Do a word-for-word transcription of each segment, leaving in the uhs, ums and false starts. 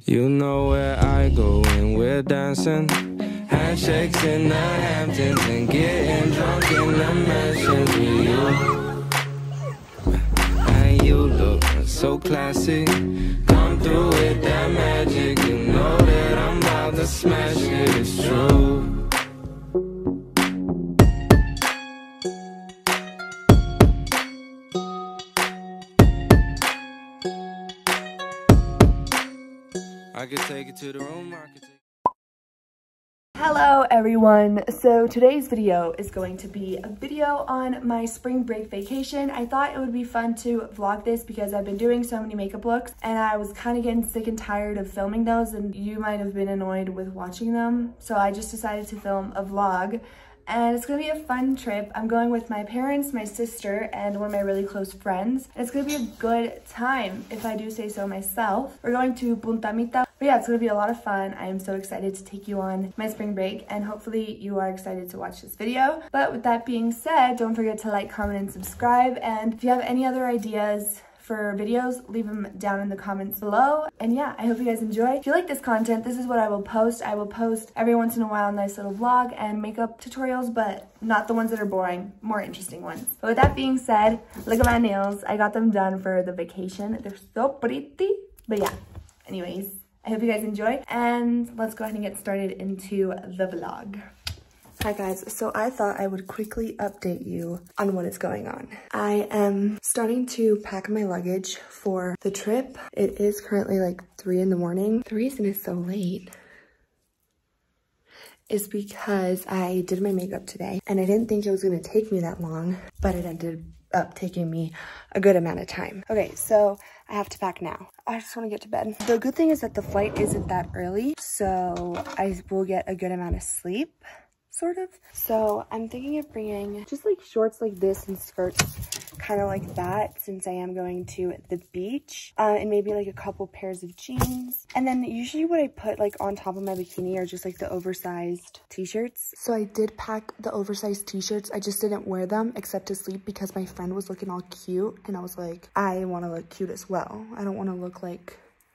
You know where I go when we're dancing. Handshakes in the Hamptons and getting drunk in the mansions with you. And you look so classy. Come through with that magic. You know that I'm about to smash it, it's true. I could take it to the room, I could take Hello everyone, so today's video is going to be a video on my spring break vacation. I thought it would be fun to vlog this because I've been doing so many makeup looks and I was kind of getting sick and tired of filming those, and you might have been annoyed with watching them. So I just decided to film a vlog. And it's gonna be a fun trip. I'm going with my parents, my sister, and one of my really close friends. And it's gonna be a good time, if I do say so myself. We're going to Punta Mita. But yeah, it's gonna be a lot of fun. I am so excited to take you on my spring break, and hopefully you are excited to watch this video. But with that being said, don't forget to like, comment, and subscribe. And if you have any other ideas for videos, leave them down in the comments below. And yeah, I hope you guys enjoy. If you like this content, this is what I will post. I will post every once in a while a nice little vlog and makeup tutorials, but not the ones that are boring, more interesting ones. But with that being said, look at my nails. I got them done for the vacation. They're so pretty. But yeah, anyways, I hope you guys enjoy, and let's go ahead and get started into the vlog. Hi guys, so I thought I would quickly update you on what is going on. I am starting to pack my luggage for the trip. It is currently like three in the morning. The reason it's so late is because I did my makeup today and I didn't think it was gonna take me that long, but it ended up taking me a good amount of time. Okay, so I have to pack now. I just want to get to bed. The good thing is that the flight isn't that early, so I will get a good amount of sleep. Sort of. So I'm thinking of bringing just like shorts like this and skirts kind of like that, since I am going to the beach, uh, and maybe like a couple pairs of jeans. And then usually what I put like on top of my bikini are just like the oversized t-shirts. So I did pack the oversized t-shirts. I just didn't wear them except to sleep because my friend was looking all cute and I was like, I want to look cute as well. I don't want to look like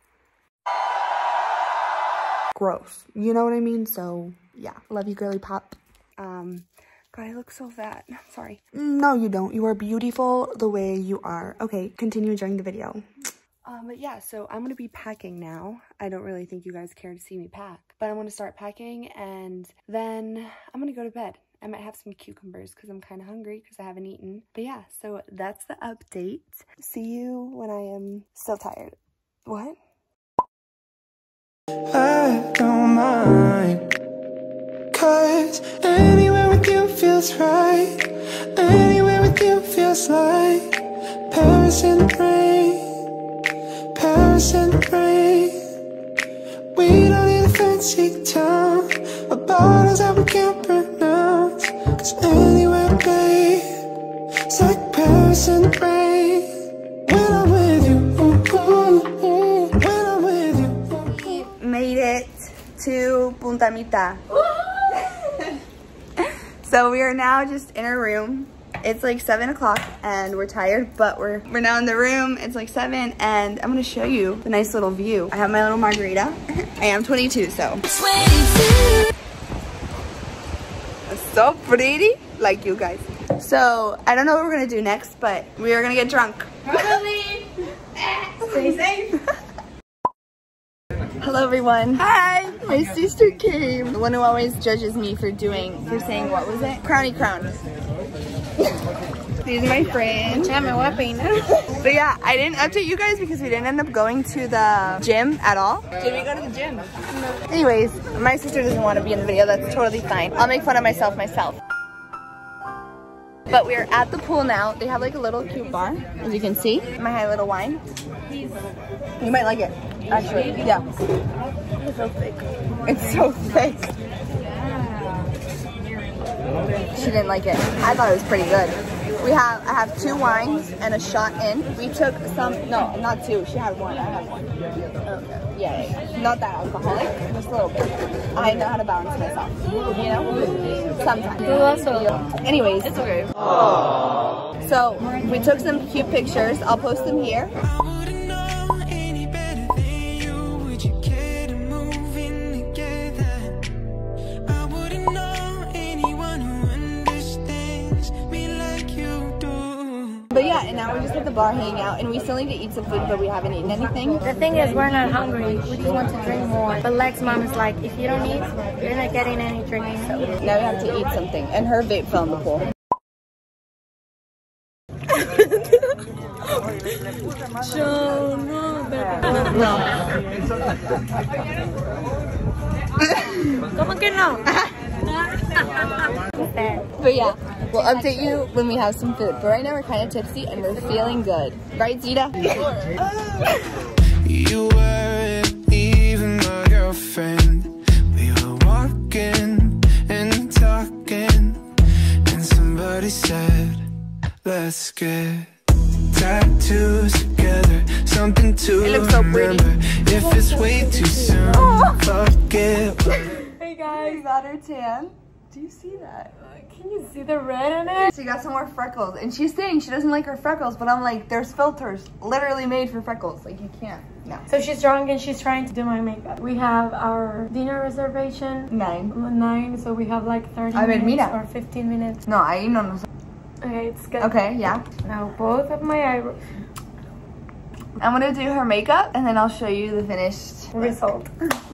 gross, you know what I mean? So yeah, love you, girly pop. Um, God, I look so fat. Sorry. No, you don't. You are beautiful the way you are. Okay, continue enjoying the video. Um, but yeah, so I'm gonna be packing now. I don't really think you guys care to see me pack, but I'm gonna start packing and then I'm gonna go to bed. I might have some cucumbers because I'm kind of hungry because I haven't eaten. But yeah, so that's the update. See you when I am still tired. What? I don't mind, 'cause anywhere with you feels right. Anywhere with you feels like Paris in the rain, Paris in the rain. We don't need a fancy town or bottles that we can't pronounce, 'cause anywhere, babe, it's like Paris in the rain. When I'm with you, ooh, ooh, ooh. When I'm with you, made it to Punta Mita. So we are now just in our room. It's like seven o'clock and we're tired, but we're we're now in the room. It's like seven and I'm gonna show you the nice little view. I have my little margarita. I am twenty-two, so. twenty-two. It's so pretty, like you guys. So I don't know what we're gonna do next, but we are gonna get drunk. Probably. Stay safe. Hello everyone. Hi! My sister came. The one who always judges me for doing, for saying, what was it? Crowny crown. These are my friends. But yeah, I didn't update you guys because we didn't end up going to the gym at all. Did we go to the gym? No. Anyways, my sister doesn't want to be in the video. That's totally fine. I'll make fun of myself myself. But we're at the pool now. They have like a little cute bar, as you can see. My high little wine. You might like it, actually. Yeah. It's so thick. It's so thick. She didn't like it. I thought it was pretty good. We have, I have two wines and a shot in. We took some, no, not two. She had one, I had one. Okay. Yeah, yeah, yeah. Not that alcoholic, just a little bit. I know how to balance myself, you know? Sometimes. Anyways. It's okay. Aww. So, we took some cute pictures. I'll post them here. I wouldn't know any better than you, would you care? bar hanging out, and we still need to eat some food, but we haven't eaten anything. The thing is, we're not hungry. We just want to drink more. But Lex mom is like, if you don't eat, you're not getting any drinking soda. Now we have to eat something, and her vape fell in the pool. ¿Cómo que no? But yeah, we'll update you when we have some food. But right now we're kind of tipsy and we're feeling good. Right, Zita? You weren't even my girlfriend. We were walking and talking, and somebody said, let's get tattoos together, something to It looks so remember. pretty. If it's way too soon, fuck it. Hey guys, got her tan. Do you see that? Can you see the red on it? She got some more freckles, and she's saying she doesn't like her freckles, but I'm like, there's filters literally made for freckles. Like, you can't. No. So she's drunk and she's trying to do my makeup. We have our dinner reservation. Nine. Nine, so we have like thirty A ver, minutes mira. or fifteen minutes. No, ahí no nos. Okay, it's good. Okay, yeah. Now both of my eyebrows. I'm gonna do her makeup, and then I'll show you the finished Result.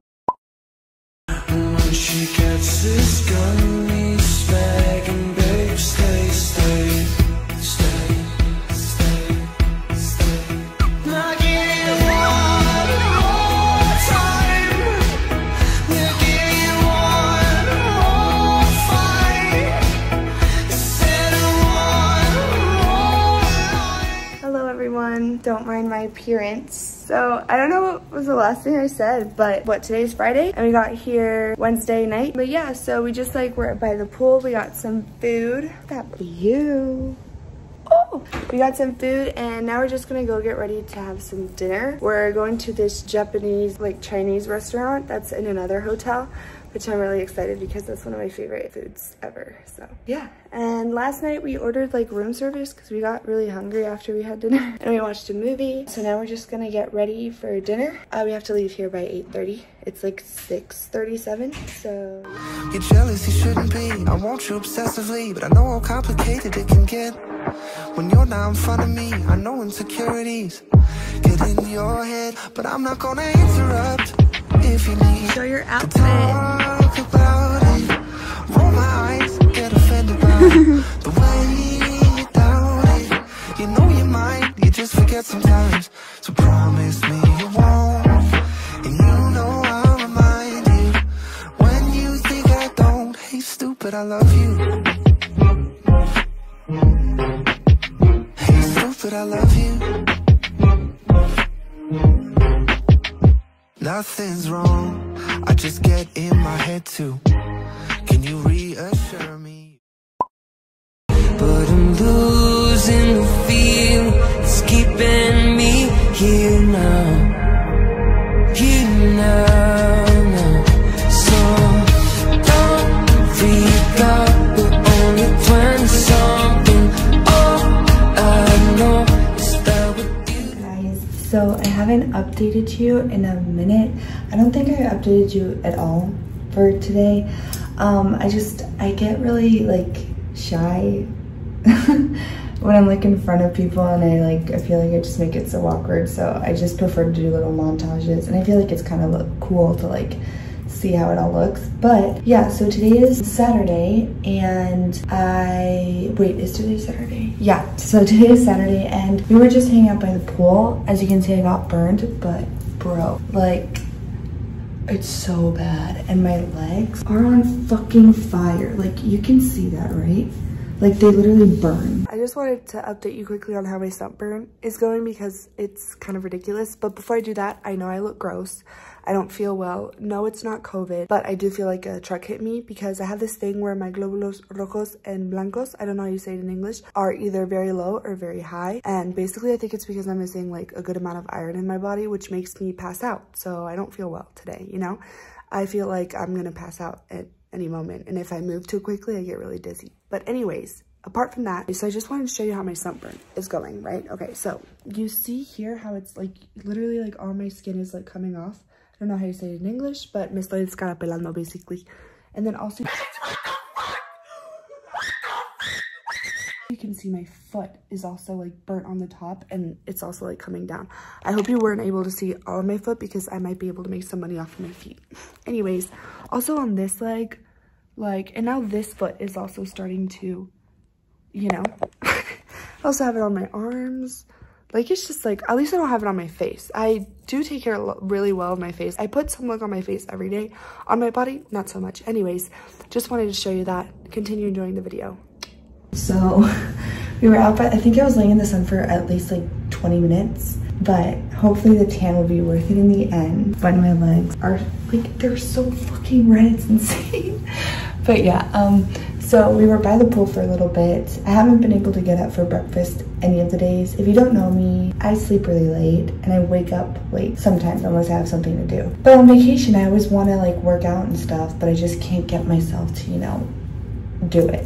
When she gets this gun, he's begging, babe, stay, stay, stay, stay, stay. Now give you one more time. We'll give you one more fight. Instead of one more life. Hello everyone, don't mind my appearance. So I don't know what was the last thing I said, but what, today's Friday and we got here Wednesday night. But yeah, so we just like were by the pool, we got some food. That view. Oh, we got some food and now we're just gonna go get ready to have some dinner. We're going to this Japanese like Chinese restaurant that's in another hotel, which I'm really excited because that's one of my favorite foods ever. So yeah, and last night we ordered like room service because we got really hungry after we had dinner and we watched a movie. So now we're just gonna get ready for dinner. Uh, we have to leave here by eight thirty. It's like six thirty-seven, so. You're jealous, you shouldn't be. I want you obsessively, but I know how complicated it can get. When you're not in front of me, I know insecurities get in your head, but I'm not gonna interrupt. If you need Show your to outfit. talk about it, roll my eyes, get offended by the way you doubt it. You know you might, you just forget sometimes. So promise me you won't, and you know I'll remind you when you think I don't. Hey stupid, I love you. Hey stupid, I love you. Nothing's wrong, I just get in my head too. Can you reassure me? But I'm losing the feel, it's keeping me here now, here now, now. So don't freak out, we're only twenty something. All I know is that with you. Guys, so I haven't updated you in a minute. I don't think I updated you at all for today. Um, I just, I get really like shy when I'm like in front of people, and I like, I feel like I just make it so awkward. So I just prefer to do little montages, and I feel like it's kind of cool to like see how it all looks. But yeah, so today is Saturday, and I, wait, is today Saturday? Yeah, so today is Saturday, and we were just hanging out by the pool. As you can see, I got burned, but bro, like, it's so bad, and my legs are on fucking fire. Like, you can see that, right? Like, they literally burn. I just wanted to update you quickly on how my sunburn is going because it's kind of ridiculous. But before I do that, I know I look gross. I don't feel well. No, it's not COVID, but I do feel like a truck hit me because I have this thing where my glóbulos rojos and blancos, I don't know how you say it in English, are either very low or very high. And basically, I think it's because I'm missing like a good amount of iron in my body, which makes me pass out. So I don't feel well today, you know? I feel like I'm gonna pass out at any moment. And if I move too quickly, I get really dizzy. But anyways, apart from that, so I just wanted to show you how my sunburn is going, right? Okay, so you see here how it's like literally like all my skin is like coming off. I don't know how you say it in English, but me estoy descarapelando basically. And then also you can see see my foot is also like burnt on the top, and it's also like coming down. I hope you weren't able to see all of my foot because I might be able to make some money off of my feet. Anyways, also on this leg, like, and now this foot is also starting to, you know, I also have it on my arms. Like, it's just like, at least I don't have it on my face. I do take care really well of my face. I put sunblock on my face every day. On my body, not so much. Anyways, just wanted to show you that. Continue enjoying the video. So, we were out, but I think I was laying in the sun for at least like twenty minutes. But hopefully the tan will be worth it in the end. But my legs are, like, they're so fucking red. It's insane. But yeah, um, so we were by the pool for a little bit. I haven't been able to get up for breakfast any of the days. If you don't know me, I sleep really late and I wake up late sometimes unless I have something to do. But on vacation, I always want to like work out and stuff, but I just can't get myself to, you know, do it.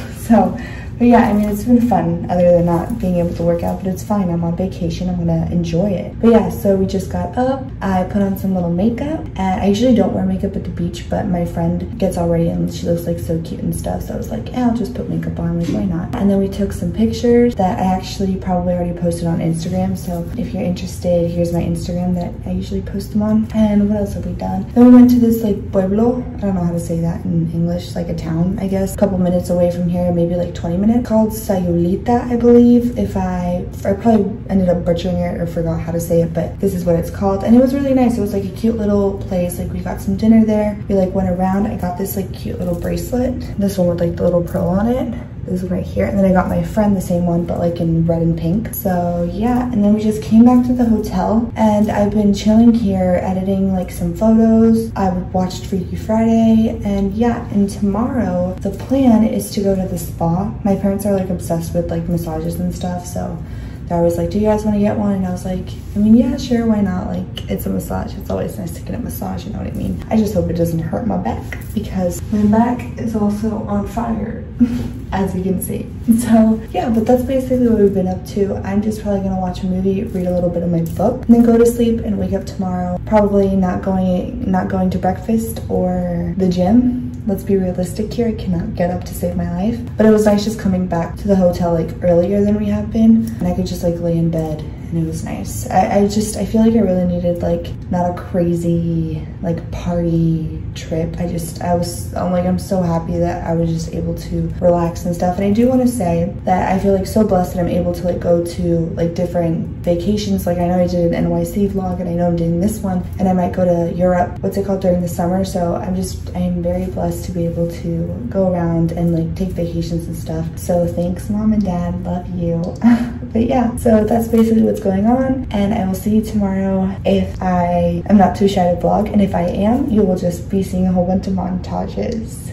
So, but yeah, I mean, it's been fun other than not being able to work out, but it's fine. I'm on vacation. I'm gonna enjoy it. But yeah, so we just got up. I put on some little makeup, and I usually don't wear makeup at the beach, but my friend gets all ready and she looks like so cute and stuff. So I was like, yeah, I'll just put makeup on, like, why not? And then we took some pictures that I actually probably already posted on Instagram. So if you're interested, here's my Instagram that I usually post them on. And what else have we done? Then we went to this like pueblo. I don't know how to say that in English, like a town, I guess, a couple minutes away from here, maybe like twenty minutes. Called Sayulita, I believe. If I, I probably ended up butchering it or forgot how to say it, but this is what it's called. And it was really nice. It was like a cute little place. Like, we got some dinner there. We like went around. I got this like cute little bracelet. This one with like the little pearl on it. This one right here. And then I got my friend the same one, but like in red and pink. So yeah, and then we just came back to the hotel and I've been chilling here, editing like some photos. I watched Freaky Friday, and yeah, and tomorrow the plan is to go to the spa. My parents are like obsessed with like massages and stuff, so they're always like, do you guys want to get one? And I was like, I mean, yeah, sure, why not? Like, it's a massage. It's always nice to get a massage, you know what I mean? I just hope it doesn't hurt my back because my back is also on fire, as you can see. So yeah, but that's basically what we've been up to. I'm just probably gonna watch a movie, read a little bit of my book, and then go to sleep and wake up tomorrow. Probably not going, not going to breakfast or the gym. Let's be realistic here. I cannot get up to save my life. But it was nice just coming back to the hotel like earlier than we have been, and I could just like lay in bed, and it was nice. I, I just, I feel like I really needed like not a crazy like party trip. I just, I was, I'm like, I'm so happy that I was just able to relax and stuff. And I do want to say that I feel like so blessed that I'm able to like go to like different vacations. Like, I know I did an N Y C vlog, and I know I'm doing this one, and I might go to Europe, what's it called, during the summer. So I'm just, I am very blessed to be able to go around and like take vacations and stuff. So thanks, mom and dad, love you. But yeah, so that's basically what's going on, and I will see you tomorrow if I am not too shy to vlog, and if I am, you will just be seeing a whole bunch of montages.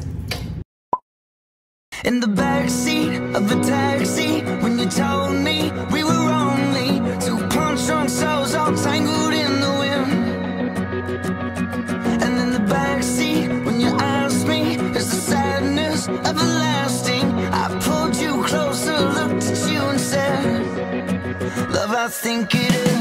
In the backseat of a taxi, when you told me we were only two punch-drunk souls all tangled in the wind. And in the backseat, when you asked me, is the sadness everlasting? I pulled you closer, looked at you and said, love, I think it is.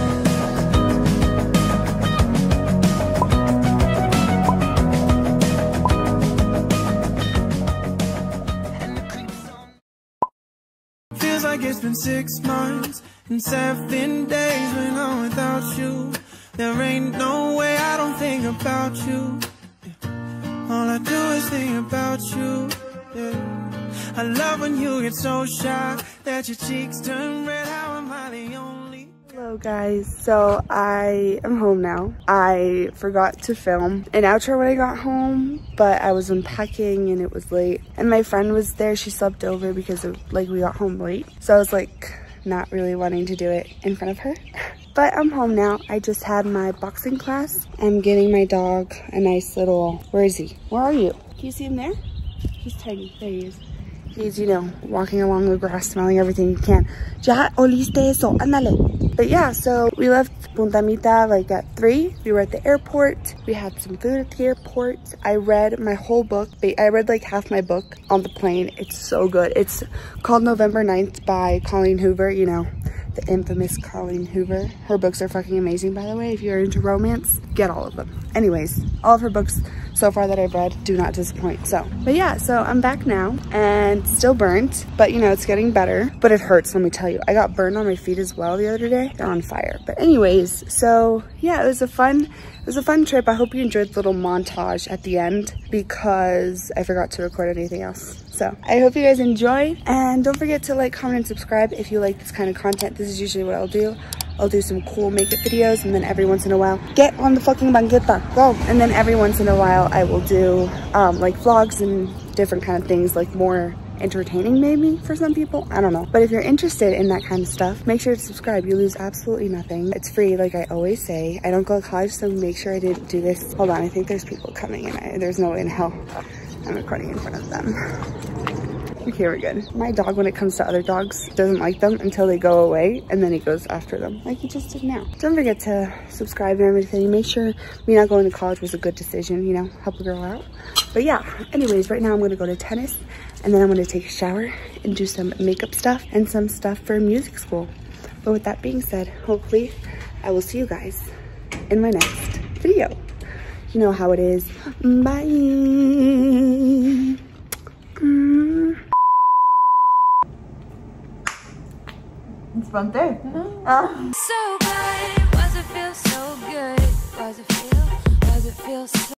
Like it's been six months and seven days when I'm without you. There ain't no way I don't think about you. Yeah. All I do is think about you. Yeah. I love when you get so shy that your cheeks turn red. How am I the only? Hello guys, so I am home now. I forgot to film an outro when I got home, but I was unpacking and it was late. And my friend was there, she slept over because of, like, we got home late. So I was like not really wanting to do it in front of her. But I'm home now. I just had my boxing class. I'm giving my dog a nice little, where is he? Where are you? Can you see him there? He's tiny, there he is. He's, you know, walking along the grass, smelling everything he can. Ya oliste eso, ándale. But yeah, so we left Punta Mita like at three. We were at the airport. We had some food at the airport. I read my whole book. I read like half my book on the plane. It's so good. It's called November ninth by Colleen Hoover, you know, the infamous Colleen Hoover. Her books are fucking amazing, by the way. If you're into romance, get all of them. Anyways, all of her books so far that I've read do not disappoint. So, but yeah, so I'm back now and still burnt, but you know, it's getting better, but it hurts, let me tell you. I got burned on my feet as well the other day. They're on fire. But anyways, so yeah, it was a fun, it was a fun trip. I hope you enjoyed the little montage at the end because I forgot to record anything else. So I hope you guys enjoy, and don't forget to like, comment, and subscribe if you like this kind of content. This is usually what I'll do. I'll do some cool makeup videos, and then every once in a while, get on the fucking banqueta, go. And then every once in a while, I will do um, like vlogs and different kind of things, like more entertaining maybe for some people, I don't know. But if you're interested in that kind of stuff, make sure to subscribe. You lose absolutely nothing. It's free, like I always say. I don't go to college, so make sure I didn't do this. Hold on, I think there's people coming, and I, there's no way in hell I'm recording in front of them. Okay, we're good. My dog, when it comes to other dogs, doesn't like them until they go away, and then he goes after them, like he just did now. Don't forget to subscribe and everything. Make sure me not going to college was a good decision, you know, help a girl out. But yeah, anyways, right now I'm gonna go to tennis, and then I'm gonna take a shower and do some makeup stuff and some stuff for music school. But with that being said, hopefully I will see you guys in my next video. You know how it is. Bye. Mm. It's fun there. No. Ah. So good, was it feel so good? Was it feel, was it feel so